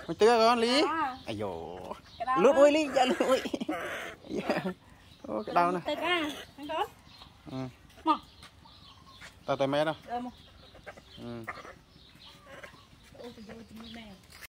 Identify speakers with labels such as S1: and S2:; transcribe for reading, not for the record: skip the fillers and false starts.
S1: mình tưa con Lý. Ai dồ. Lút ui Lý, dạ lút ui. Ô cái đau nè.
S2: Tưa ca, anh con.
S1: Ừ.
S2: Mò.
S1: Tao tay mẹ đâu.
S2: Mò.
S1: Ừ.
S2: Ôi trời ơi, mẹ.